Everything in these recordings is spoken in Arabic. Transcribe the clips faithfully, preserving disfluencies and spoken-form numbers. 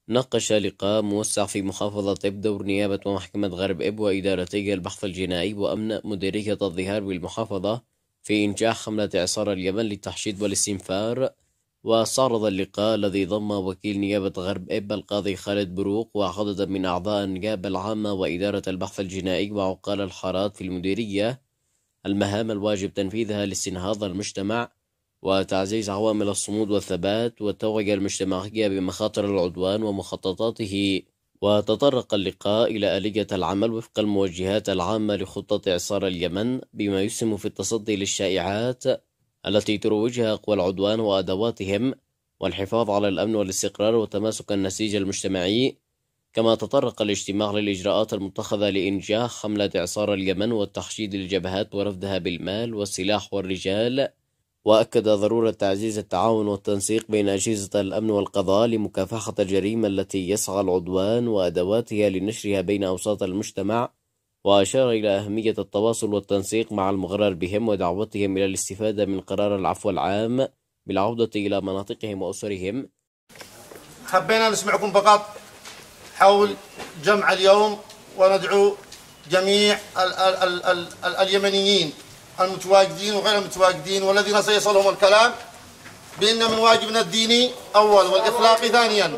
ناقش لقاء موسع في محافظة إب دور نيابة ومحكمة غرب إب وإدارتي البحث الجنائي وأمن مديرية الظهار بالمحافظة في إنجاح حملة إعصار اليمن للتحشيد والاستنفار. واستعرض اللقاء الذي ضم وكيل نيابة غرب إب القاضي خالد بروق وعددا من أعضاء النيابة العامة وإدارة البحث الجنائي وعقال الحارات في المديرية المهام الواجب تنفيذها لاستنهاض المجتمع وتعزيز عوامل الصمود والثبات والتوعية المجتمعية بمخاطر العدوان ومخططاته. وتطرق اللقاء إلى آلية العمل وفق الموجهات العامة لخطة إعصار اليمن بما يسهم في التصدي للشائعات التي تروجها قوى العدوان وأدواتهم والحفاظ على الأمن والاستقرار وتماسك النسيج المجتمعي. كما تطرق الاجتماع للإجراءات المتخذة لإنجاح حملة إعصار اليمن والتحشيد للجبهات ورفدها بالمال والسلاح والرجال، وأكد ضرورة تعزيز التعاون والتنسيق بين أجهزة الأمن والقضاء لمكافحة الجريمة التي يسعى العدوان وأدواتها لنشرها بين أوساط المجتمع، وأشار إلى أهمية التواصل والتنسيق مع المغرر بهم ودعوتهم إلى الاستفادة من قرار العفو العام بالعودة إلى مناطقهم وأسرهم. حبينا نسمعكم فقط حول جمع اليوم وندعو جميع ال ال ال ال ال اليمنيين المتواجدين وغير المتواجدين والذين سيصلهم الكلام بأن من واجبنا الديني أول والإخلاقي ثانيا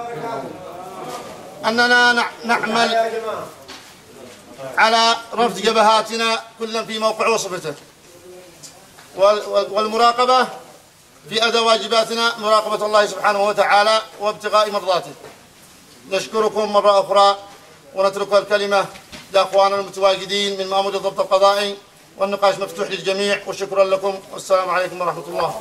أننا نعمل على رفض جبهاتنا كلا في موقع وصفته، والمراقبة في أداء واجباتنا مراقبة الله سبحانه وتعالى وابتغاء مرضاته. نشكركم مرة أخرى ونترك الكلمة لأخواننا المتواجدين من مأمور الضبط القضائي، والنقاش مفتوح للجميع، وشكرا لكم والسلام عليكم ورحمة الله.